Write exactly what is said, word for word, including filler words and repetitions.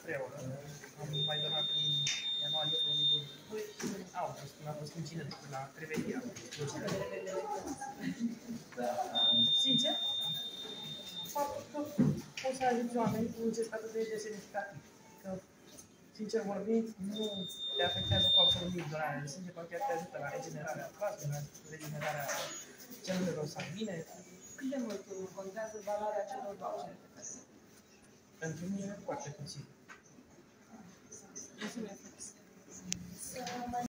trei ore. Am mai donat în ianuarie două mii douăzeci și doi, în august, când a fost incidentul la Treveria. Sincer, faptul că poți să ajuți oameni cu un gest atât de semnificativ. Că, sincer vorbind, nu te afectează cu absolut nimic donarea de sânge, poate chiar te ajută la regenerarea plasmelor, regenerarea celulelor sanguine. Cât de mult contează valoarea celor vouchere pe care? Pentru mine, foarte puțin. Mulțumesc.